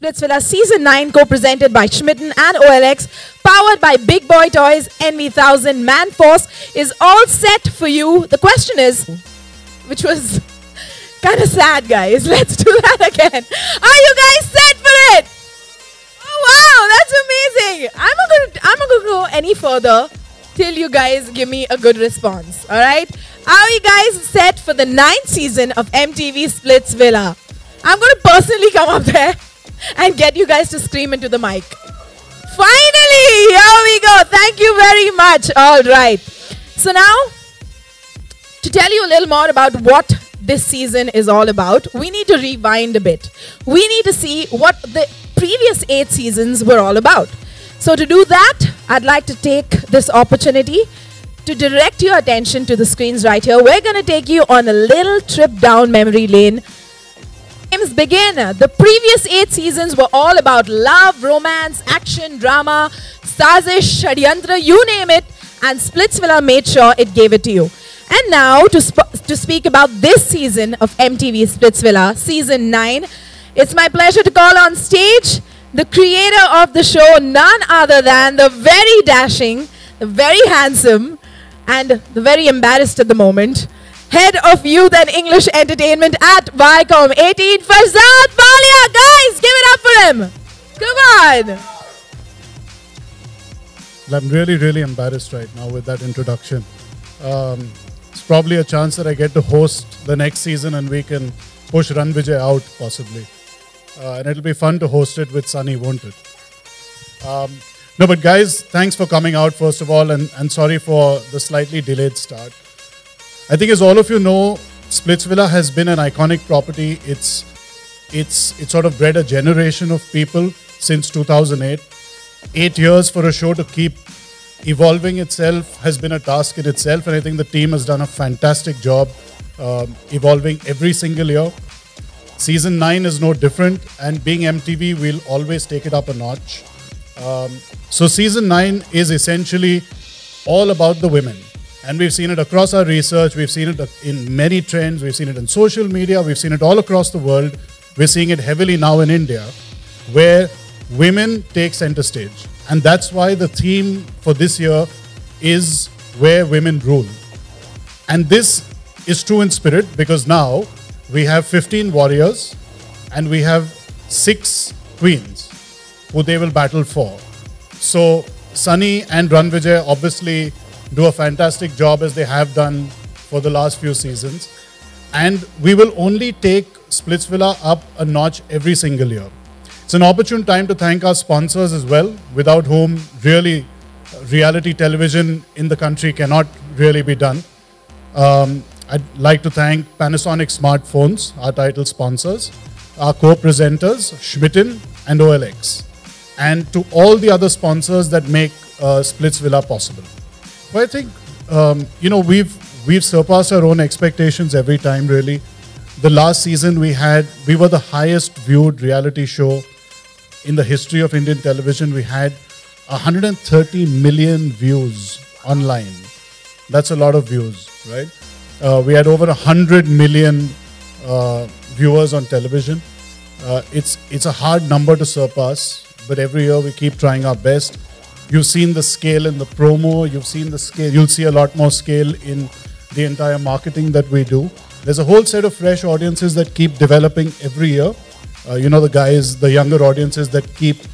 Splitsvilla Season 9, co-presented by Schmitten and OLX, powered by Big Boy Toys, NV1000, Man Force, is all set for you. The question is, which was kind of sad, guys. Let's do that again. Are you guys set for it? Oh, wow, that's amazing. I'm not gonna go any further till you guys give me a good response. All right? Are you guys set for the 9th season of MTV Splitsvilla? I'm going to personally come up there and get you guys to scream into the mic. Finally, here we go. Thank you very much. All right. So now, to tell you a little more about what this season is all about, we need to rewind a bit. We need to see what the previous 8 seasons were all about. So to do that, I'd like to take this opportunity to direct your attention to the screens right here. We're going to take you on a little trip down memory lane. Games begin. The previous 8 seasons were all about love, romance, action, drama, sazish, shadyantra, you name it, and Splitsvilla made sure it gave it to you. And now, to speak about this season of MTV Splitsvilla, Season 9, it's my pleasure to call on stage the creator of the show, none other than the very dashing, the very handsome, and the very embarrassed at the moment, Head of Youth and English Entertainment at Viacom 18, Farzad Walia. Guys, give it up for him. Come on. I'm really, really embarrassed right now with that introduction. It's probably a chance that I get to host the next season and we can push Ranvijay out, possibly. And it'll be fun to host it with Sunny, won't it? No, but guys, thanks for coming out, first of all, and sorry for the slightly delayed start. I think, as all of you know, Splitsvilla has been an iconic property. It's sort of bred a generation of people since 2008. 8 years for a show to keep evolving itself has been a task in itself, and I think the team has done a fantastic job evolving every single year. Season 9 is no different, and being MTV, we'll always take it up a notch. So Season 9 is essentially all about the women. And we've seen it across our research, we've seen it in many trends, we've seen it in social media, we've seen it all across the world. We're seeing it heavily now in India, where women take center stage. And that's why the theme for this year is Where Women Rule. And this is true in spirit, because now we have 15 warriors and we have 6 queens who they will battle for. So Sunny and Ranvijay obviously do a fantastic job, as they have done for the last few seasons. And we will only take Splitsvilla up a notch every single year. It's an opportune time to thank our sponsors as well, without whom really reality television in the country cannot really be done. I'd like to thank Panasonic Smartphones, our title sponsors, our co-presenters, Schmitten and OLX, and to all the other sponsors that make Splitsvilla possible. But I think, you know, we've surpassed our own expectations every time, really. The last season we were the highest viewed reality show in the history of Indian television. We had 130 million views online. That's a lot of views, right? We had over 100 million viewers on television. It's a hard number to surpass, but every year we keep trying our best. You've seen the scale in the promo, you've seen the scale, you'll see a lot more scale in the entire marketing that we do. There's a whole set of fresh audiences that keep developing every year. You know, the guys, the younger audiences that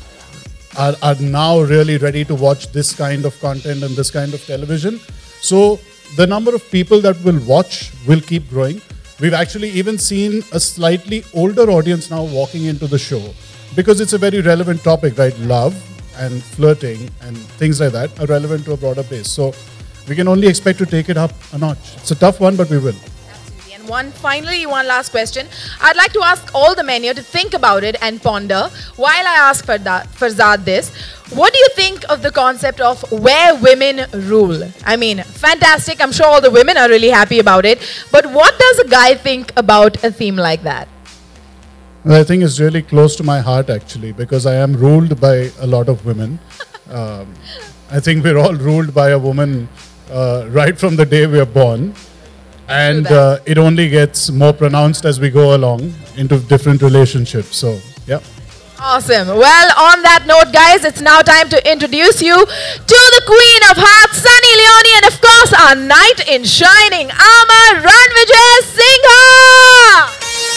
are now really ready to watch this kind of content and this kind of television. So the number of people that will watch will keep growing. We've actually even seen a slightly older audience now walking into the show, because it's a very relevant topic, right? Love and flirting and things like that are relevant to a broader base. So we can only expect to take it up a notch. It's a tough one, but we will. Absolutely. And finally, one last question. I'd like to ask all the men here to think about it and ponder while I ask Farzad this. What do you think of the concept of where women rule? I mean, fantastic. I'm sure all the women are really happy about it. But what does a guy think about a theme like that? Well, I think it's really close to my heart, actually, because I am ruled by a lot of women. I think we're all ruled by a woman right from the day we are born. And it only gets more pronounced as we go along into different relationships. So, yeah. Awesome. Well, on that note, guys, it's now time to introduce you to the Queen of Hearts, Sunny Leone, and of course, our knight in shining armor, Ranvijay Singha.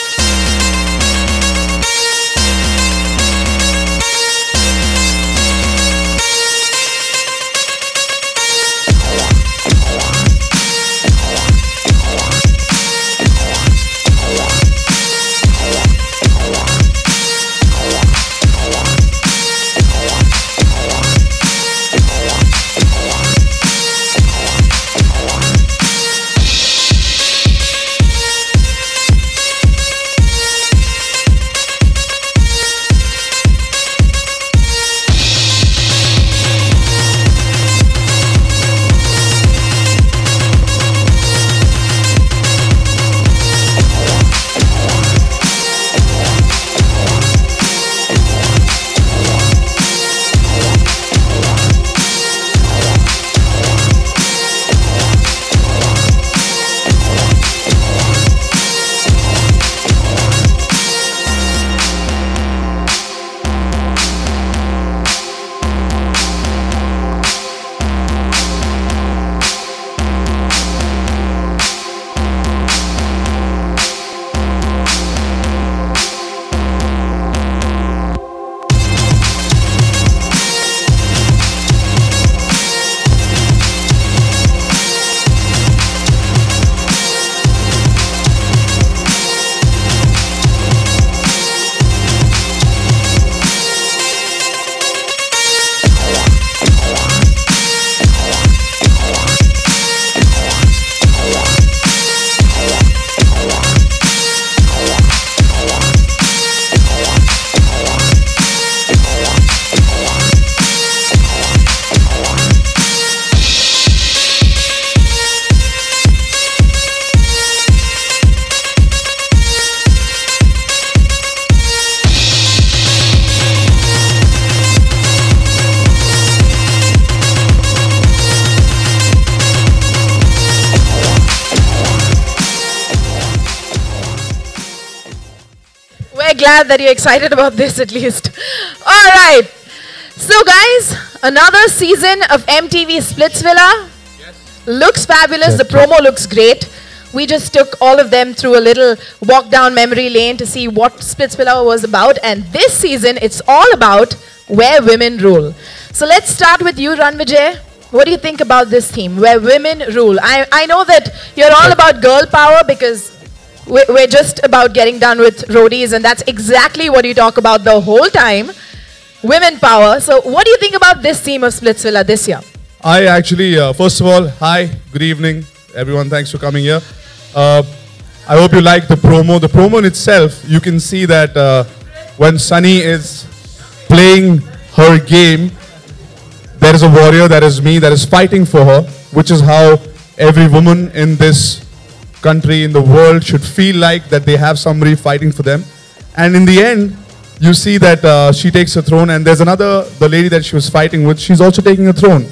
Glad that you're excited about this at least. All right. So guys, another season of MTV Splitsvilla. Yes. Looks fabulous. The promo looks great. We just took all of them through a little walk down memory lane to see what Splitsvilla was about. And this season, it's all about where women rule. So let's start with you, Ranvijay. What do you think about this theme, where women rule? I know that you're all about girl power because we're just about getting done with roadies, and that's exactly what you talk about the whole time, women power. So what do you think about this theme of Splitsvilla this year? I actually, first of all, hi, good evening, everyone. Thanks for coming here. I hope you like the promo. The promo in itself, you can see that when Sunny is playing her game, there is a warrior, that is me, that is fighting for her, which is how every woman in this country, in the world, should feel like that they have somebody fighting for them. And in the end, you see that she takes a throne, and there's another, the lady that she was fighting with, she's also taking a throne.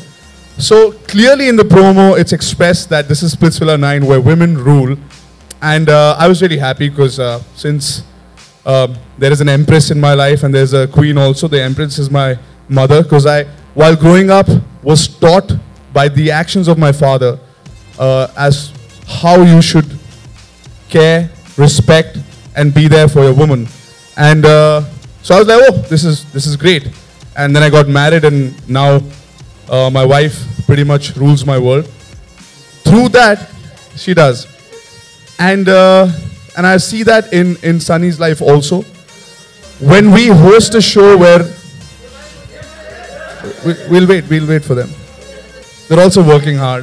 So clearly in the promo, it's expressed that this is Splitsvilla 9, where women rule. And I was really happy because since there is an empress in my life and there's a queen also, the empress is my mother, because I, while growing up, was taught by the actions of my father as how you should care, respect, and be there for your woman. And so I was like, oh, this is great. And then I got married, and now my wife pretty much rules my world. Through that, she does. And I see that in Sunny's life also. When we host a show where we'll wait for them. They're also working hard.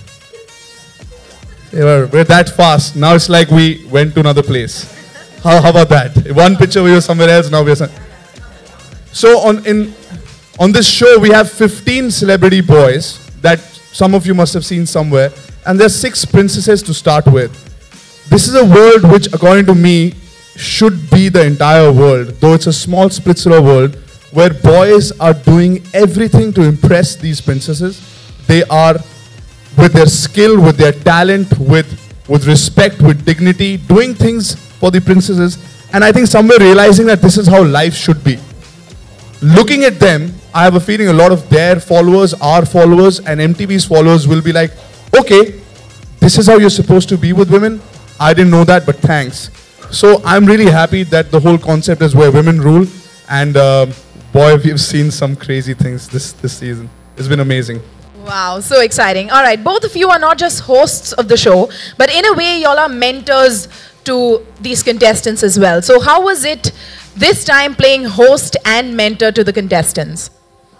We're that fast. Now it's like we went to another place. How about that? One picture we were somewhere else, now we're... So on this show, we have 15 celebrity boys that some of you must have seen somewhere. And there's 6 princesses to start with. This is a world which, according to me, should be the entire world. Though it's a small Splitsvilla world, where boys are doing everything to impress these princesses. They are, with their skill, with their talent, with respect, with dignity, doing things for the princesses. And I think somewhere realizing that this is how life should be. looking at them, I have a feeling a lot of their followers, our followers, and MTV's followers will be like, okay, this is how you're supposed to be with women. I didn't know that, but thanks. So I'm really happy that the whole concept is where women rule. And boy, we've seen some crazy things this season. It's been amazing. Wow, so exciting. All right, both of you are not just hosts of the show, but in a way, y'all are mentors to these contestants as well. So how was it this time playing host and mentor to the contestants?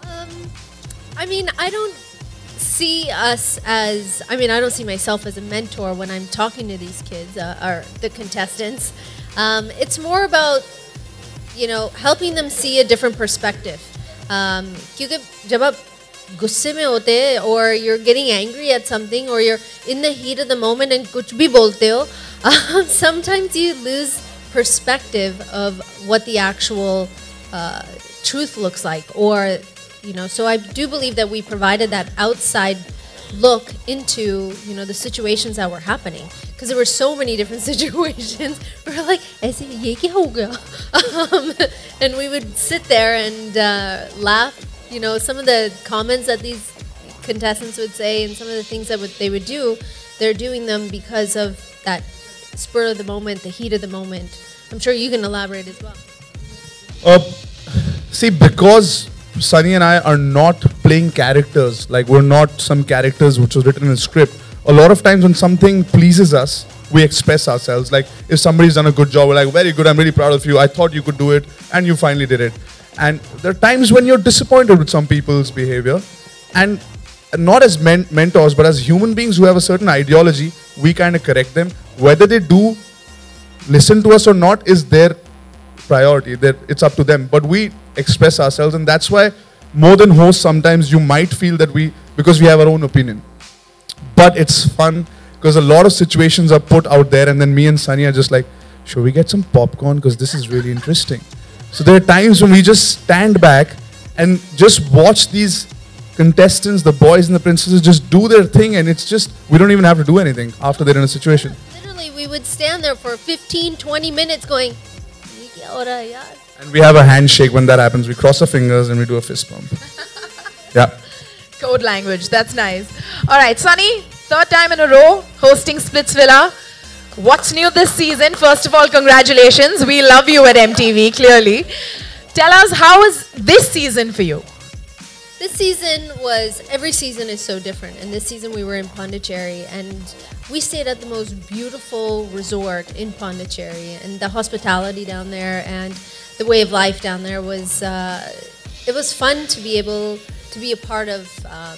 I mean, I don't see us as, I mean, I don't see myself as a mentor when I'm talking to these kids, or the contestants. It's more about, you know, helping them see a different perspective. क्योंकि जब आप गुस्से में होते हैं or you're getting angry at something or you're in the heat of the moment and कुछ भी बोलते हो, sometimes you lose perspective of what the actual truth looks like, or you know. So I do believe that we provided that outside look into, you know, the situations that were happening, because there were so many different situations. We were like, "ऐसे ये क्या हो गया?" And we would sit there and laugh. You know, some of the comments that these contestants would say and some of the things that they would do, they're doing them because of that spur of the moment, the heat of the moment. I'm sure you can elaborate as well. See, because Sunny and I are not playing characters, like we're not some characters which was written in a script. A lot of times when something pleases us, we express ourselves. Like if somebody's done a good job, we're like, very good, I'm really proud of you. I thought you could do it, and you finally did it. And there are times when you're disappointed with some people's behavior, and not as mentors, but as human beings who have a certain ideology, we kind of correct them. Whether they do listen to us or not is their priority. It's up to them. But we express ourselves, and that's why more than hosts, sometimes you might feel that because we have our own opinion. But it's fun because a lot of situations are put out there, and then me and Sunny are just like, should we get some popcorn, because this is really interesting. So there are times when we just stand back and just watch these contestants, the boys and the princesses, just do their thing, and it's just, we don't even have to do anything after they're in a situation. Literally, we would stand there for 15, 20 minutes going, "Ye kya ho raha hai yaar?" And we have a handshake when that happens. We cross our fingers and we do a fist bump. Yeah. Code language, that's nice. All right, Sunny, third time in a row hosting Splitsvilla. What's new this season? First of all, congratulations. We love you at MTV, clearly. Tell us, how is this season for you? This season was, every season is so different. And this season we were in Pondicherry, and we stayed at the most beautiful resort in Pondicherry. And the hospitality down there and the way of life down there was, it was fun to be able to be a part of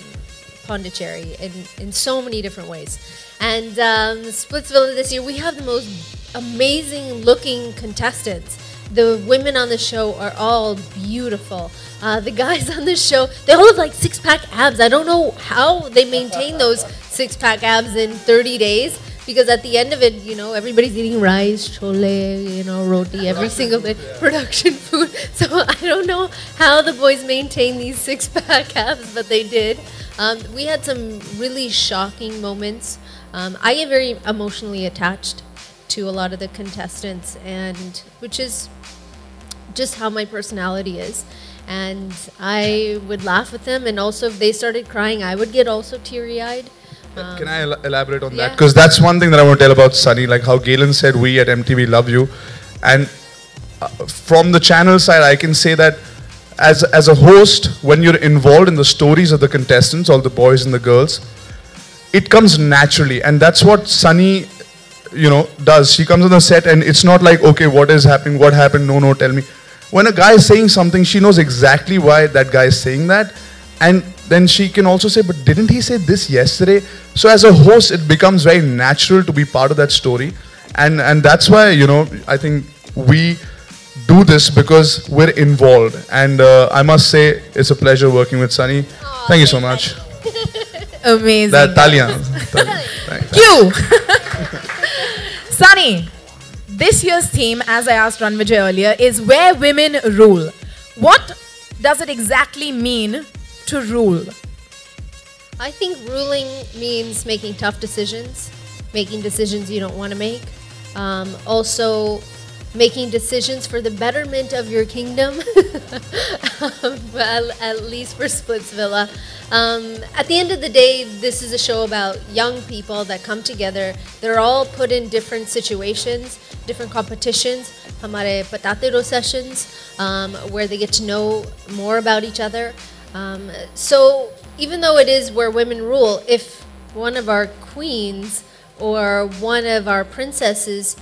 Pondicherry in so many different ways. And Splitsvilla this year, we have the most amazing looking contestants. The women on the show are all beautiful. The guys on the show, they all have like six-pack abs. I don't know how they maintain those six-pack abs in 30 days, because at the end of it, you know, everybody's eating rice, chole, you know, roti every single day, production food. So I don't know how the boys maintain these six-pack abs, but they did. We had some really shocking moments. I get very emotionally attached to a lot of the contestants, and which is just how my personality is. And I would laugh with them, and also if they started crying, I would get also teary-eyed. Can I elaborate on that? Because that's one thing that I want to tell about Sunny, like how Galen said, we at MTV love you. And from the channel side, I can say that as a host, when you're involved in the stories of the contestants, all the boys and the girls, it comes naturally. And that's what Sunny, you know, does. She comes on the set and it's not like, okay, what is happening? What happened? No, tell me. When a guy is saying something, she knows exactly why that guy is saying that. And then she can also say, but didn't he say this yesterday? So as a host, it becomes very natural to be part of that story. And that's why, you know, I think we do this because we're involved. And I must say, it's a pleasure working with Sunny. Thank you so much. Amazing. That Talia. Cue. Sunny, this year's theme, as I asked Ranvijay earlier, is where women rule. What does it exactly mean to rule? I think ruling means making tough decisions, making decisions you don't want to make. Also making decisions for the betterment of your kingdom. At least for Splitsvilla. At the end of the day, this is a show about young people that come together. They're all put in different situations, different competitions. Hamare patatero sessions, where they get to know more about each other. So even though it is where women rule, if one of our queens or one of our princesses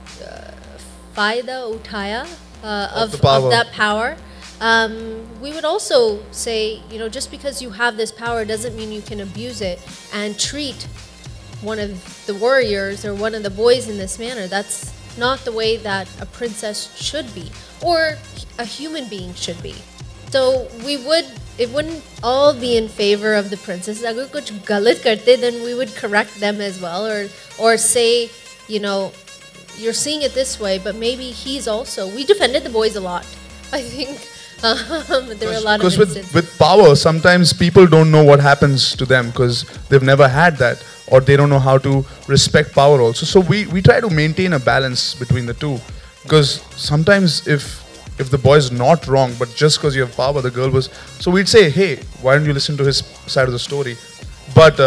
Faida Utaya of that power, we would also say, you know, just because you have this power doesn't mean you can abuse it and treat one of the warriors or one of the boys in this manner. That's not the way that a princess should be or a human being should be. So it wouldn't all be in favor of the princess. Agar kuch galat karte, then we would correct them as well, or say, you know, you're seeing it this way, but maybe he's also. We defended the boys a lot. I think there were a lot of instances. Because with power, sometimes people don't know what happens to them because they've never had that, or they don't know how to respect power also. So we try to maintain a balance between the two, because sometimes if the boy is not wrong, but just because you have power, the girl was. So we'd say, hey, why don't you listen to his side of the story? But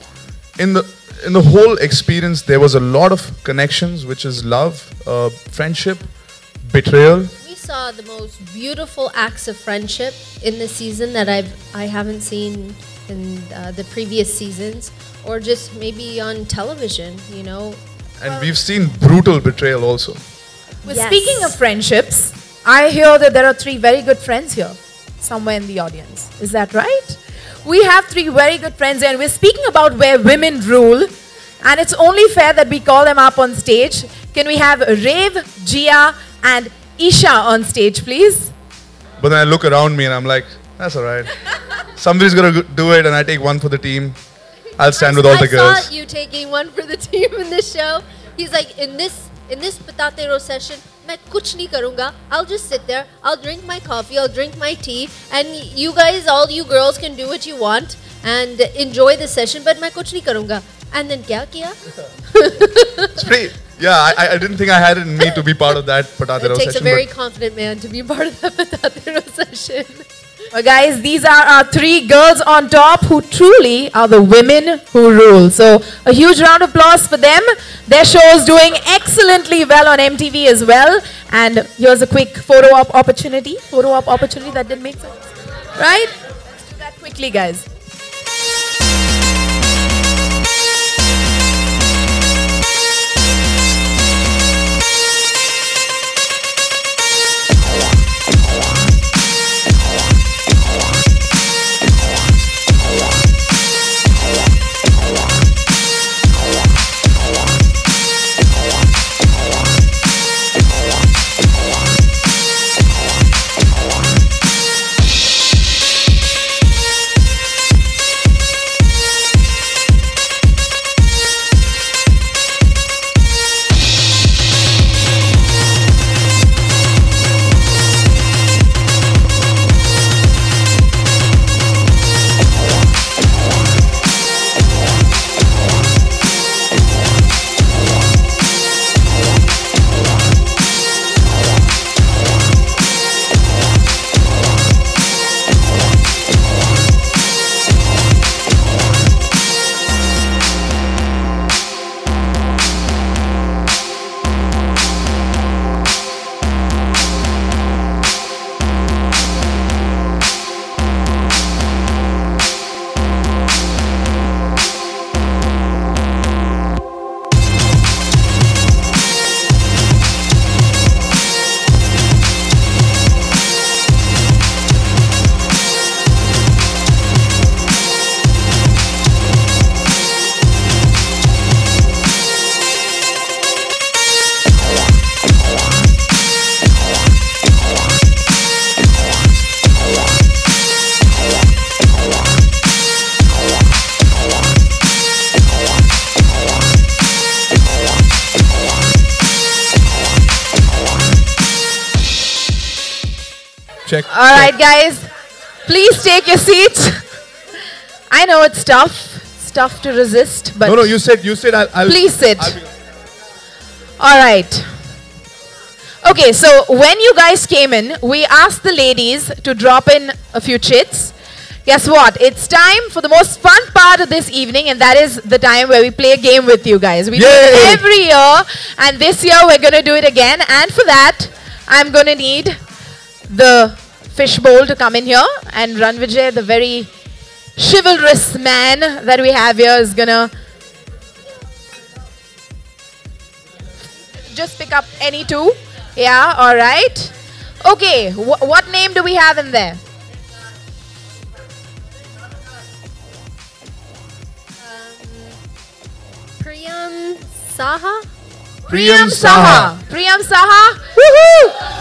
in the whole experience, there was a lot of connections, which is love, friendship, betrayal. We saw the most beautiful acts of friendship in the season that I haven't seen in the previous seasons, or just maybe on television, you know. And we've seen brutal betrayal also. Well, speaking of friendships, I hear that there are 3 very good friends here, somewhere in the audience. Is that right? We have 3 very good friends here, and we're speaking about where women rule. And it's only fair that we call them up on stage. Can we have Rave, Jia, and Isha on stage, please? But then I look around me and I'm like, that's all right. Somebody's going to do it, and I take one for the team. I'll stand with all the girls. I saw you taking one for the team in this show. He's like, in this patatero session, मैं कुछ नहीं करूँगा. I'll just sit there. I'll drink my coffee. I'll drink my tea. And you guys, all you girls, can do what you want and enjoy the session. But मैं कुछ नहीं करूँगा. And then क्या किया? It's pretty. Yeah, I didn't think I had it in me to be part of that patatero session. It takes a very confident man to be part of that patatero session. Well, guys, these are our 3 girls on top who truly are the women who rule. So a huge round of applause for them. Their show is doing excellently well on MTV as well. And here's a quick photo op opportunity. Photo op opportunity that didn't make sense. Right? Let's do that quickly, guys. Check. All right, guys. Please take your seats. I know it's tough. It's tough to resist, but No, you said I'll please sit. I'll be All right. Okay, so when you guys came in, we asked the ladies to drop in a few chits. Guess what? It's time for the most fun part of this evening, and that is the time where we play a game with you guys. We do it every year, and this year we're going to do it again. And for that, I'm going to need the fishbowl to come in here, and Ranvijay, the very chivalrous man that we have here, is going to just pick up any two. Yeah, all right. Okay, what name do we have in there? Priyam Saha? Priyam Saha. Priyam Saha. Woohoo!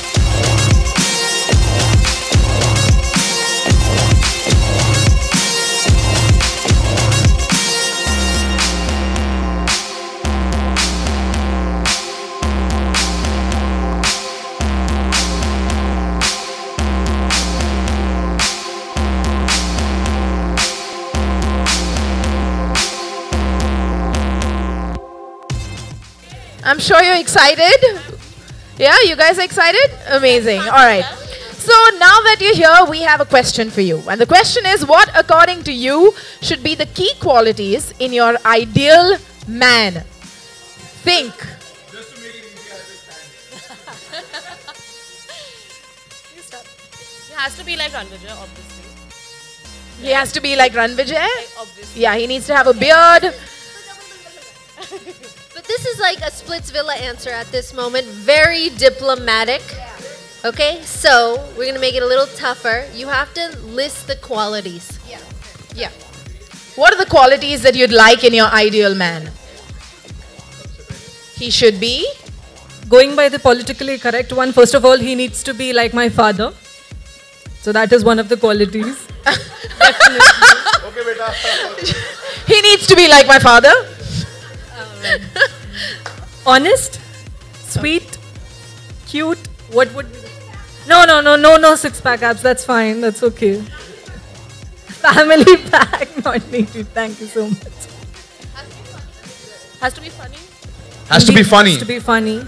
I'm sure you're excited. Yeah, you guys are excited? Amazing. All right. So now that you're here, we have a question for you. And the question is, what, according to you, should be the key qualities in your ideal man? Think. Just to make it easy, I just He has to be like Ranvijay, obviously. He has to be like Ranvijay? Obviously. Yeah, he needs to have a beard. But this is like a Splitsvilla answer at this moment. Very diplomatic. Okay, so we're going to make it a little tougher. You have to list the qualities. Yeah. What are the qualities that you'd like in your ideal man? He should be? Going by the politically correct one, first of all, he needs to be like my father. So that is one of the qualities. Definitely. Okay, beta. He needs to be like my father. Honest, sweet, cute. What would be? No six-pack abs. That's fine. That's okay. Family pack, not needed. Thank you so much. Has to be funny. Has to be funny. Has to be funny.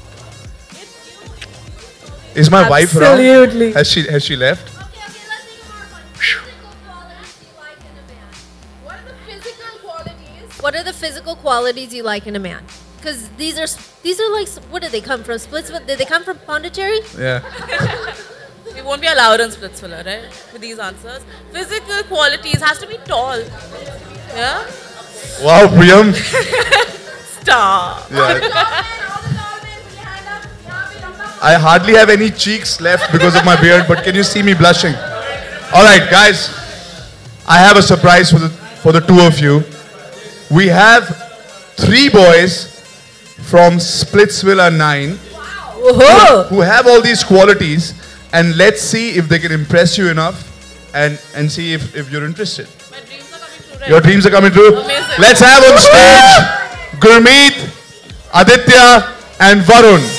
Is my wife around? Absolutely. Has she left? Okay, let's think more fun. Physical qualities you like in a man. What are the physical qualities? What are the physical qualities you like in a man? Because these are like, what did they come from? Splitsvilla? Did they come from Pondicherry? Yeah. We won't be allowed on Splitsvilla, right? With these answers. Physical qualities has to be tall. Yeah? Wow, Priyam. Stop. Yeah. I hardly have any cheeks left because of my beard, but can you see me blushing? All right, guys. I have a surprise for the two of you. We have 3 boys from Splitsvilla 9 who have all these qualities, and let's see if they can impress you enough and see if you're interested. My dreams are coming true, right? Your dreams are coming true? Amazing. Let's have on stage Gurmeet, Aditya and Varun.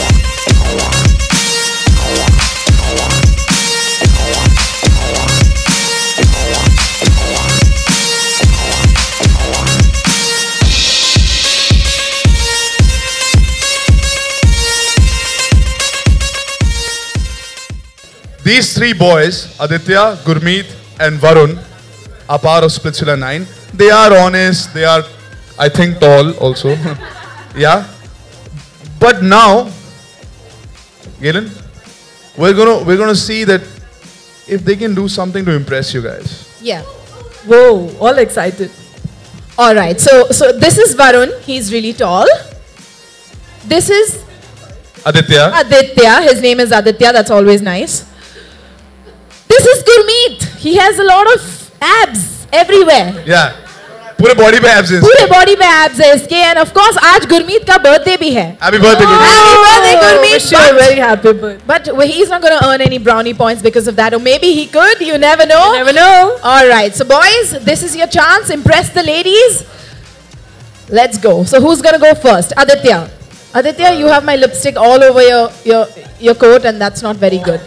These 3 boys, Aditya, Gurmeet and Varun, are part of Splitsvilla 9. They are honest, they are, I think, tall also. Yeah. But now, Galen, we're gonna see that if they can do something to impress you guys. Yeah. Whoa, all excited. All right. So this is Varun. He's really tall. This is Aditya. Aditya. His name is Aditya. That's always nice. This is Gurmeet. He has a lot of abs everywhere. Yeah. पूरे body पे abs हैं. पूरे body में abs है इसके, and of course आज गुरमीत का birthday भी है. Happy birthday, Gurmeet. Happy birthday, Gurmeet. Wish you a very happy birthday. But he's not going to earn any brownie points because of that, or maybe he could. You never know. Never know. All right. So boys, this is your chance. Impress the ladies. Let's go. So who's going to go first? Aditya. Aditya, you have my lipstick all over your coat, and that's not very good.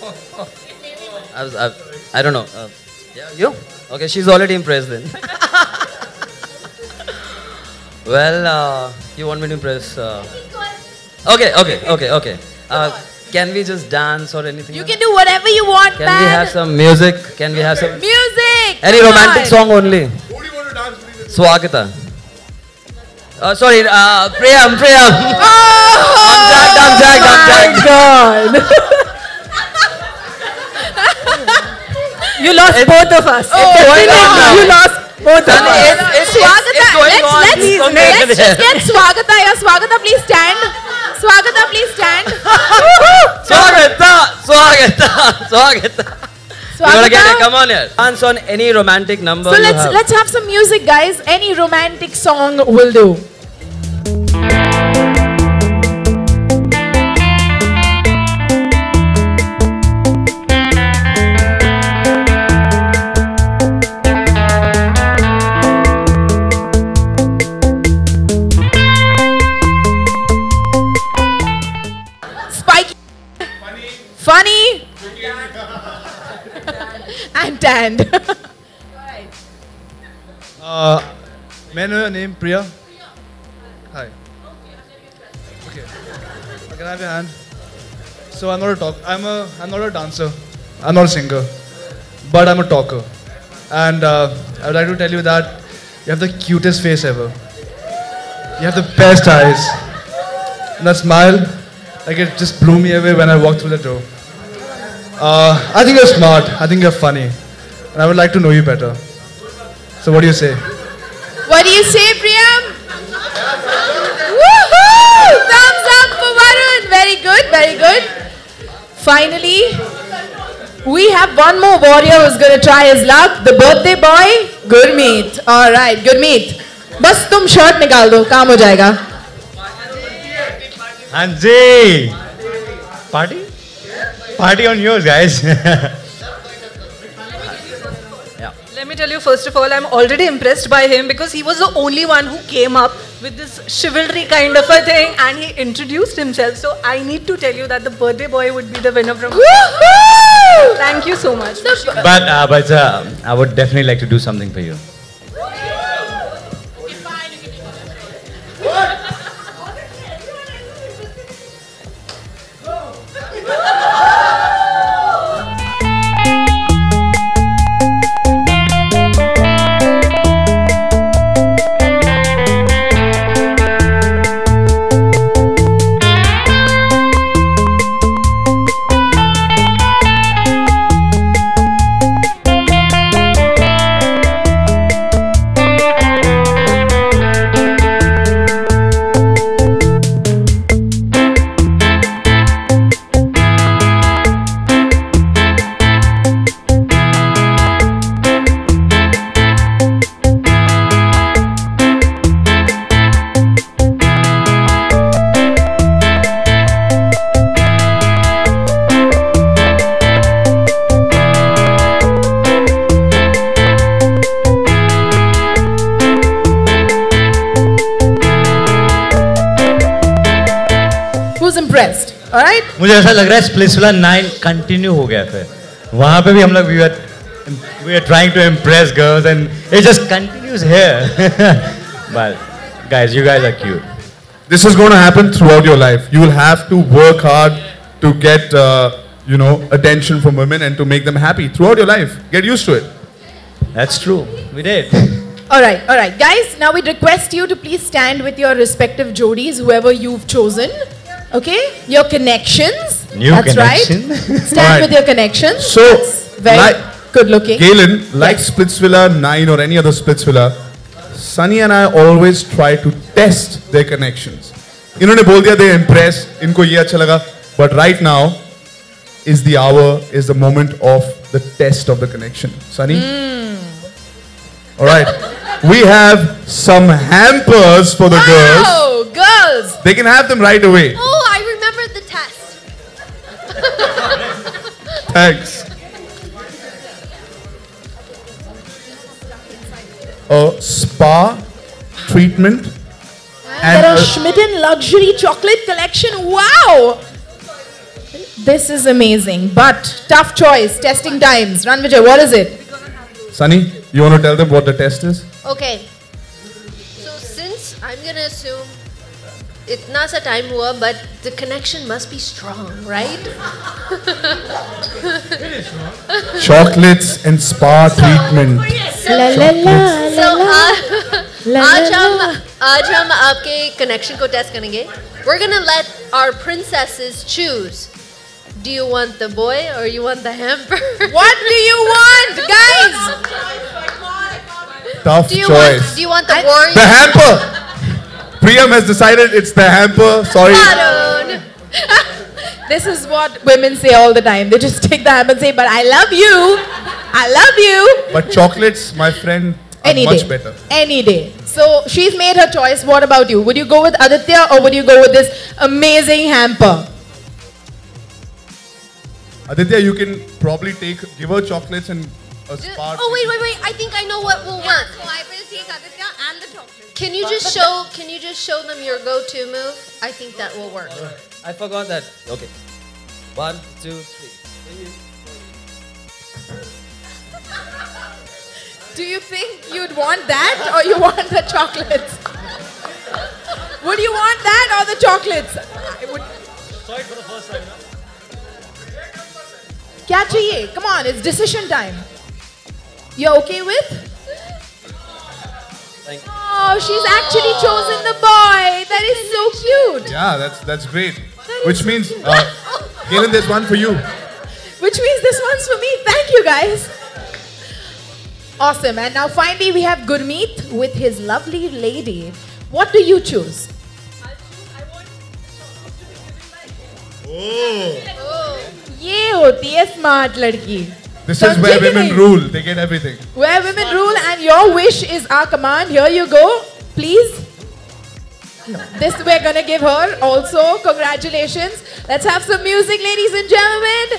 I don't know. Yeah, you? Okay, she's already impressed then. Well, you want me to impress? Okay. Can we just dance or anything? You can do whatever you want, Can man. we have some music? Can we have some Music! any come romantic on. song only? Who do you want to dance with? Swagata. Sorry, Priyam. Oh, I'm jacked. My God. You lost both of us. going on now. You lost both of us. It's Swagata, going on. let's just get Swagata here. Swagata, please stand. Swagata, please stand. Swagata. You wanna get it? Come on here. Dance on any romantic number So you let's have. let's have some music, guys. Any romantic song will do. Spiky, funny, and tanned. May I know your name, Priya? Hi. Okay. Can I have your hand? So I'm not a dancer. I'm not a singer, but I'm a talker. And I would like to tell you that you have the cutest face ever. You have the best eyes. And that smile, like it just blew me away when I walked through the door. I think you're smart. I think you're funny. And I would like to know you better. So what do you say? What do you say, Priyam? Woohoo! Thumbs up for Varun. Very good, very good. Finally, we have one more warrior who's going to try his luck. The birthday boy, Gurmeet. All right, Gurmeet. बस तुम shirt निकाल दो, काम हो जाएगा. हाँ जी. Party? Party on yours, guys. Let me tell you, first of all, I'm already impressed by him because he was the only one who came up with this chivalry kind of a thing and he introduced himself. So I need to tell you that the birthday boy would be the winner from. Woohoo! Thank you so much. but I would definitely like to do something for you. Who's impressed? All right? मुझे ऐसा लग रहा है Splitsvilla 9 continue हो गया फिर. वहाँ पे भी हम लोग we are trying to impress girls and it just continues here. But guys, you guys are cute. This is going to happen throughout your life. You will have to work hard to get, attention from women and to make them happy throughout your life. Get used to it. That's true. We did. All right. Guys, now we request you to please stand with your respective jodis, whoever you've chosen. Okay? Your connections. New That's connection. right. Stand Alright. with your connections. So, That's very good looking. Galen, like Yes. Splitsvilla 9 or any other Splitsvilla, Sunny and I always try to test their connections. इन्होंने बोल दिया they impressed, इनको ये अच्छा लगा. But right now is the hour, is the moment of the test of the connection. Sunny? All right. We have some hampers for the girls. Oh, girls. They can have them right away. Oh, I remembered the test. Thanks. A spa treatment. There are Schmidten luxury chocolate collection. Wow. This is amazing. But tough choice. Testing times. Ranvijay, what is it? Sunny, you want to tell them what the test is? Okay. So since I'm gonna assume इतना सा time हुआ, but the connection must be strong, right? Chocolates and spa treatment. आज हम आपके connection को test करेंगे. We're gonna let our princesses choose. Do you want the boy or you want the hamper? What do you want, guys? Tough choice. Do you want the warrior? The hamper. Priyam has decided it's the hamper. Sorry. This is what women say all the time. They just take the hammer and say, but I love you. I love you. But chocolates, my friend, are Any much day. better. Any day. So she's made her choice. What about you? Would you go with Aditya or would you go with this amazing hamper? Aditya, you can probably give her chocolates and a spa. Oh wait. I think I know what will work. So I will take Aditya and the chocolate. Can you just show them your go-to move? I think that will work. I forgot that. Okay. 1, 2, 3. Do you think you'd want that or you want the chocolates? Would you want that or the chocolates? I would. Sorry for the first time. Kya chahiye? Come on, it's decision time. You're okay with? Thank you. Oh, she's actually chosen the boy. That is so cute. Yeah, that's great. Which means, Galen, there's one for you. Which means this one's for me. Thank you, guys. Awesome. And now finally we have Gurmeet with his lovely lady. What do you choose? ये होती है smart लड़की. This is where women rule. They get everything. Where women rule and your wish is our command. Here you go. Please. No. This we're gonna give her also. Congratulations. Let's have some music, ladies and gentlemen.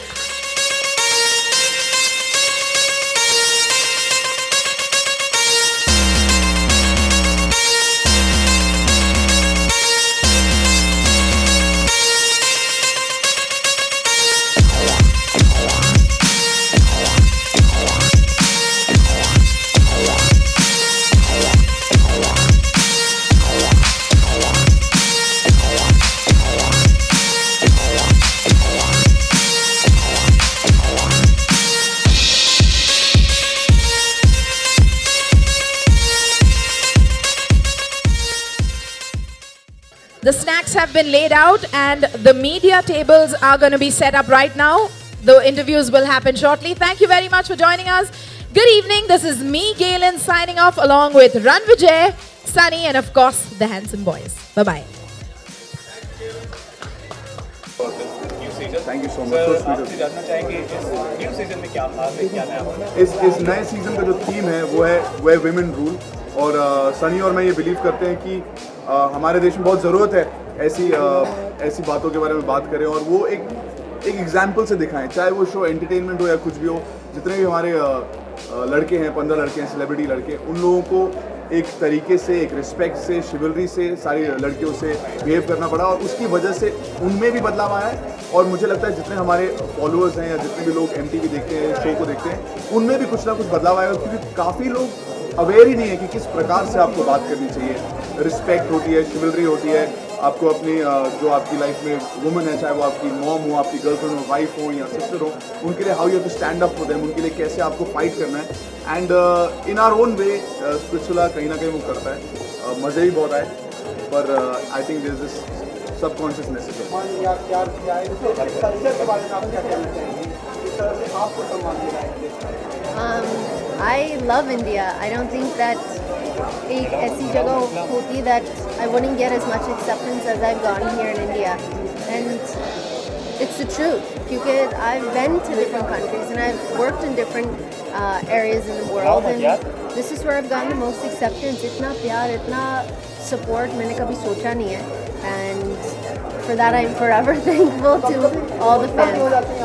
The snacks have been laid out and the media tables are going to be set up right now. The interviews will happen shortly. Thank you very much for joining us. Good evening. This is me, Galen, signing off along with Ran Vijay, Sunny, and of course, the handsome boys. Bye-bye. Thank you so much. इस नए season का जो theme है वो है women rule और सनी और मैं ये बिलीव करते हैं कि हमारे देश में बहुत ज़रूरत है ऐसी बातों के बारे में बात करें और वो एक एग्जाम्पल से दिखाएं, चाहे वो शो एंटरटेनमेंट हो या कुछ भी हो. जितने भी हमारे लड़के हैं, 15 लड़के हैं, सेलिब्रिटी लड़के, उन लोगों को एक तरीके से, एक रिस्पेक्ट से, शिवलरी से सारी लड़कियों से बिहेव करना पड़ा और उसकी वजह से उनमें भी बदलाव आया है. और मुझे लगता है जितने हमारे फॉलोअर्स हैं या जितने भी लोग MTV देखते हैं, शो को देखते हैं, उनमें भी कुछ ना कुछ बदलाव आएगा क्योंकि काफ़ी लोग अवेयर ही नहीं है कि किस प्रकार से आपको बात करनी चाहिए. रिस्पेक्ट होती है, शिवलरी होती है. आपको अपनी जो आपकी लाइफ में वुमन है, चाहे वो आपकी मॉम हो, आपकी गर्लफ्रेंड हो, वाइफ हो या सिस्टर हो, उनके लिए how you have to stand up for them, उनके लिए कैसे आपको फाइट करना है. And in our own way spiritual कहीं ना कहीं वो करता है. मज़े भी बहुत आए पर I think this is subconscious message. I love India. I don't think that एक ऐसी जगह होती that I wouldn't get as much acceptance as I've gotten here in India. And it's the truth because I've been to different countries and I've worked in different areas in the world and this is where I've gotten the most acceptance. इतना प्यार, इतना support मैंने कभी सोचा नहीं है. And for that I'm forever thankful to all the fans.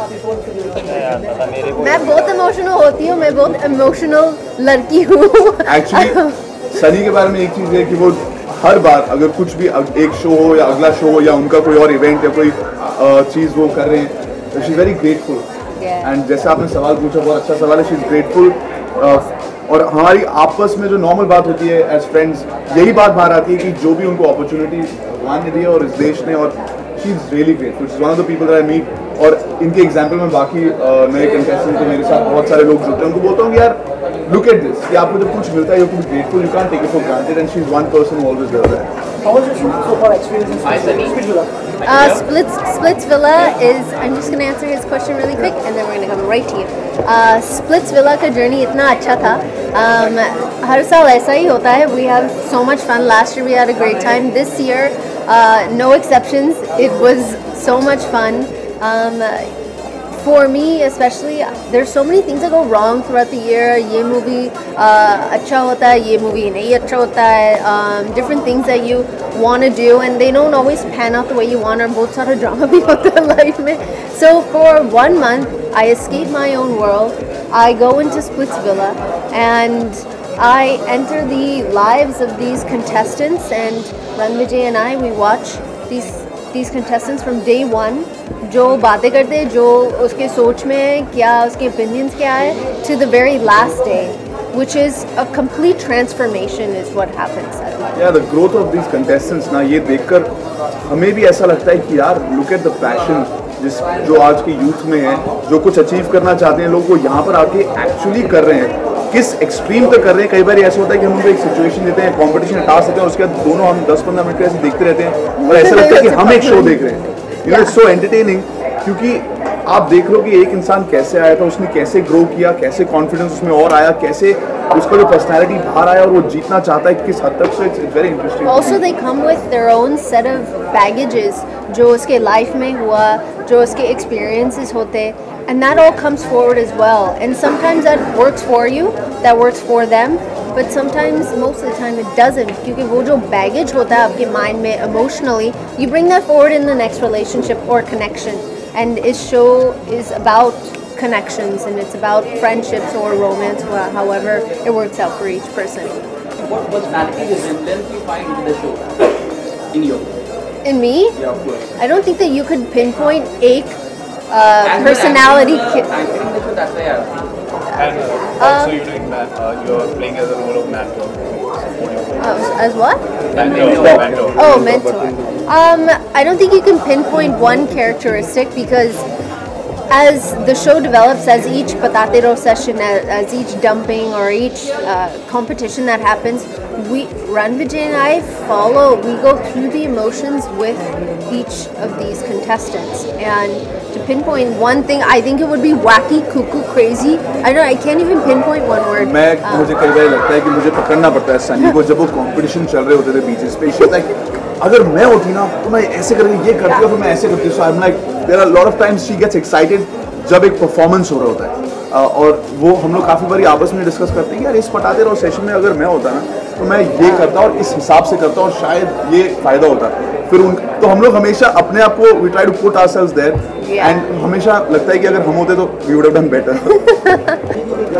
मैं बहुत emotional होती हूँ, मैं बहुत emotional लड़की हूँ. Actually, सनी के बारे में एक चीज़ है कि वो हर बार अगर कुछ भी एक शो हो या अगला शो हो या उनका कोई और इवेंट या कोई चीज़ वो कर रहे हैं, she is very grateful. And जैसे आपने सवाल पूछा, बहुत अच्छा सवाल है. शी इज़ ग्रेटफुल और हमारी आपस में जो नॉर्मल बात होती है एज फ्रेंड्स, यही बात बाहर आती है कि जो भी उनको अपॉर्चुनिटी भगवान ने दी है और इस देश ने, और she is really grateful, she is one of the people that I meet. और इनके एग्जाम्पल में बाकी नए कंटेस्टेंट मेरे साथ बहुत सारे लोग जुड़ते हैं, उनको बोलता हूँ कि यार लुक एट दिस, कि आपको जब कुछ मिलता है you have to be grateful, you can't take it for granted, and she is one person who always does that. How was your shoot so far experience in Splitsvilla? Splitsvilla is, I'm just going to answer his question really quick and then we're going to come right to you. Splitsvilla का journey इतना अच्छा था. हर साल ऐसा ही होता है. We have so much fun. Last year we had a great time. This year, no exceptions. It was so much fun. For me especially, there's so many things that go wrong throughout the year. ये movie अच्छा होता है, ये movie नहीं अच्छा होता है. Different things that you want to do and they don't always pan out the way you want, और बहुत सारा drama भी होता है life में. So for 1 month, I escape my own world. I go into Splitsvilla and I enter the lives of these contestants, and Ranvijay and I, we watch these contestants from day one. जो बातें करते हैं, जो उसके सोच में है, क्या उसके opinions क्या है, to the very last day, which is a complete transformation is what happens. Yeah, the growth of these contestants ना, ये देखकर हमें भी ऐसा लगता है कि यार look at the passion जो आज के यूथ में है, जो कुछ अचीव करना चाहते हैं लोग, वो यहाँ पर आके एक्चुअली कर रहे हैं. किस एक्सट्रीम तक कर रहे हैं. कई बार ऐसा होता है कि हम उनको एक सिचुएशन देते हैं, कॉम्पिटिशन टास्क देते हैं, और उसके बाद दोनों हम 10-15 मिनट ऐसे देखते रहते हैं और ऐसा लगता है कि हम एक शो देख रहे हैं. You know, it's so entertaining, क्योंकि आप देख लो कि एक इंसान कैसे आया था, उसने कैसे ग्रो किया, कैसे कॉन्फिडेंस उसमें और आया, कैसे उसका जो पर्सनालिटी बाहर आया और वो जीतना चाहता है किस हद तक. So it's very interesting. Also they come with their own set of baggages जो उसके लाइफ में हुआ, जो उसके experiences होते, and that all comes forward as well. And sometimes that works for you, that works for them, but sometimes most of the time it doesn't, क्योंकि वो जो baggage होता है आपके mind में emotionally, you bring that forward in the next relationship or connection. And this show is about connections and it's about friendships or romance, however it works out for each person. What personality resemblance you find in the show? In you? In me? Yeah, of course. I don't think that you could pinpoint a personality. Anchoring the show, that's why I asked. And also you're doing you're playing as a role of mentor. As what? Mentor. Oh, mentor. I don't think you can pinpoint one characteristic, because as the show develops, as each Batate Raho session, as each dumping or each competition that happens, Ranvijay and I we go through the emotions with each of these contestants. And to pinpoint one thing, I think it would be wacky, cuckoo, crazy. I can't even pinpoint one word. मुझे कई बार लगता है कि मुझे पकड़ना पड़ता है सनी को, जब वो कंपटीशन चल रहे होते थे बीचेस पे. शी लाइक, अगर मैं होती ना तो मैं ऐसे करके ये करती हूँ, फिर मैं ऐसे करती हूँ. So I am like, there are lot of times she gets excited जब एक परफॉर्मेंस हो रहा होता है. और वो हम लोग काफ़ी बार आपस में डिस्कस करते हैं कि यार इस पटाते रहो सेशन में अगर मैं होता ना तो मैं ये करता और इस हिसाब से करता और शायद ये फ़ायदा होता. फिर तो हम लोग हमेशा अपने आप को we try to put ourselves there, and हमेशा लगता है कि अगर हम होते तो we would have done better.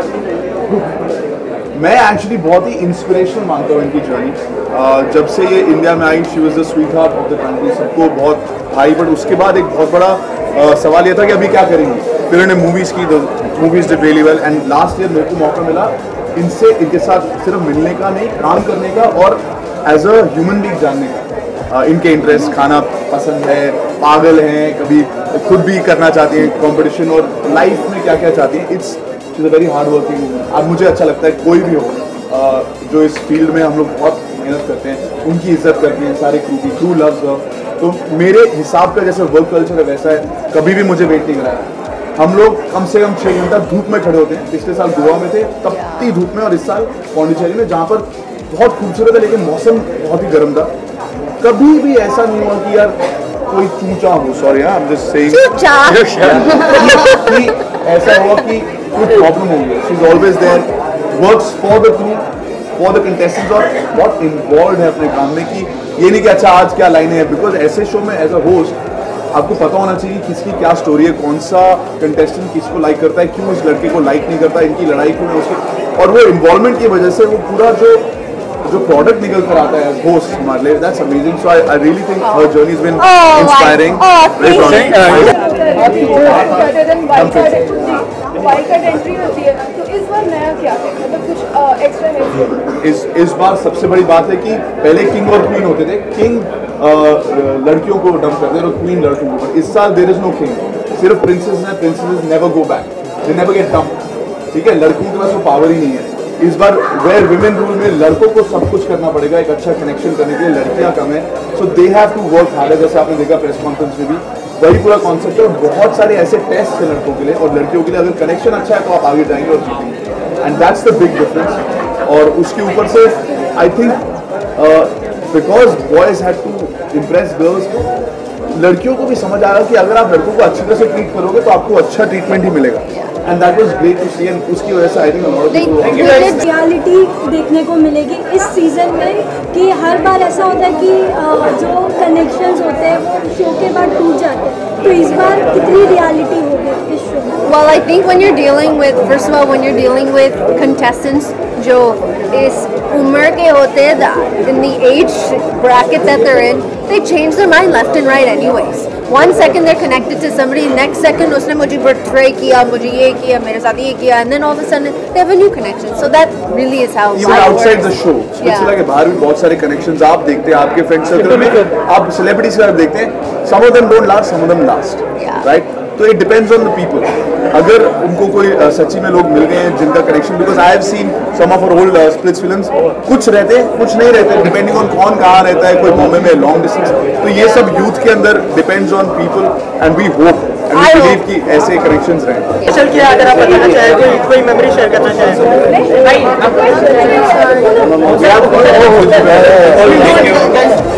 मैं एक्चुअली बहुत ही इंस्पिरेशनल मानता हूँ इनकी जर्नी. जब से ये इंडिया में आई, she was the sweet heart of the country. सबको बहुत हाई, बट उसके बाद एक बहुत बड़ा सवाल ये था कि अभी क्या करेंगे. फिर उन्होंने मूवीज़ की, movies did really well, and last year मेरे को मौका मिला इनके साथ सिर्फ मिलने का नहीं, काम करने का और एज अ ह्यूमन बीइंग जानने का. इनके इंटरेस्ट, खाना पसंद है, पागल हैं, कभी खुद भी करना चाहती हैं कंपटीशन, और लाइफ में क्या क्या चाहती हैं. It's a very hard working woman. अब मुझे अच्छा लगता है कोई भी हो जो इस फील्ड में हम लोग बहुत मेहनत करते हैं, उनकी इज्जत करते हैं सारे क्रू की. Crew loves her. तो मेरे हिसाब का जैसे वर्क कल्चर है वैसा है. कभी भी मुझे वेट नहीं कराया. हम लोग कम से कम 6 घंटा धूप में खड़े होते हैं. पिछले साल गोवा में थे, तपती धूप में, और इस साल पौंडीचेरी में, जहाँ पर बहुत खूबसूरत है लेकिन मौसम बहुत ही गर्म था. कभी भी ऐसा नहीं हुआ कि यार कोई चूचा हो, sorry I am just saying, ऐसा हुआ कि कोई प्रॉब्लम हो गई. She is always there, works for the crew, for the contestants, और बहुत इन्वॉल्व है अपने काम में. कि ये नहीं कि अच्छा आज क्या लाइनें हैं, बिकॉज ऐसे शो में एज अ होस्ट आपको पता होना चाहिए किसकी क्या स्टोरी है, कौन सा कंटेस्टेंट किसको लाइक करता है, क्यों इस लड़के को लाइक नहीं करता, इनकी लड़ाई क्यों है उसकी. और वो इन्वॉल्वमेंट की वजह से वो पूरा जो प्रोडक्ट निकल कर आता है एज होस्ट हमारे लिए, that's amazing. So I really think her journey has been inspiring. Wild card entry होती है, तो इस बार नया क्या है, मतलब कुछ एक्स्ट्रा है? इस बार सबसे बड़ी बात है कि पहले किंग और क्वीन होते थे, किंग लड़कियों को डंप करते थे और क्वीन लड़कों को, इस साल देयर इज नो किंग, सिर्फ प्रिंसेस है, princess never go back, they never get dump, ठीक है, लड़कियों के पास वो पावर ही नहीं है। इस बार वेयर विमेन रूल में लड़कों को सब कुछ करना पड़ेगा एक अच्छा कनेक्शन करने के लिए, लड़कियां कम है, so they have to work harder, जैसे आपने देखा प्रेस कॉन्फ्रेंस में भी वही पूरा कॉन्सेप्ट है। और बहुत सारे ऐसे टेस्ट है लड़कों के लिए और लड़कियों के लिए, अगर कनेक्शन अच्छा है तो आप आगे जाएंगे और जीतेंगे, and that's the big difference. और उसके ऊपर से I think because boys had to impress girls, लड़कियों को भी समझ आया कि अगर आप लड़कों को अच्छी तरह से ट्रीट करोगे तो आपको अच्छा ट्रीटमेंट ही मिलेगा, and that was great to see, एंड उसकी वजह से आई थिंक रियलिटी देखने को मिलेगी इस सीजन में कि हर बार ऐसा होता है कि जो कनेक्शंस होते हैं वो शो के बाद टूट जाते हैं, तो इस बार कितनी रियलिटी होगी इस शो में? Well, I think when you're dealing with, first of all, when you're dealing with contestants जो इस उम्र के होते हैं, in the age bracket that they're in, they change their mind left and right anyways. 1 second they're connected to somebody, next second उसने मुझे betray किया, मुझे ये किया, मेरे साथ ये किया, and then all of a sudden they have a new connection. So that really is how even outside the show, specially के बाहर भी बहुत सारे कनेक्शंस आप देखते हैं आपके फ्रेंड सर्कल में, आप सेलिब्रिटीज के साथ देखते हैं, some of them don't last, some of them last, right? तो it depends on the people, अगर उनको कोई सच्ची में लोग मिल गए हैं जिनका connection, because I have seen some of our old splits films, कुछ रहते हैं कुछ नहीं रहते, डिपेंडिंग ऑन कौन कहाँ रहता है, कोई बॉम्बे में लॉन्ग डिस्टेंस, तो ये सब यूथ के अंदर depends on people, and we hope and we believe कि ऐसे कनेक्शंस रहें। चल क्या अगर आप बताना चाहें कोई मेमोरी शेयर करना चाहें भाई?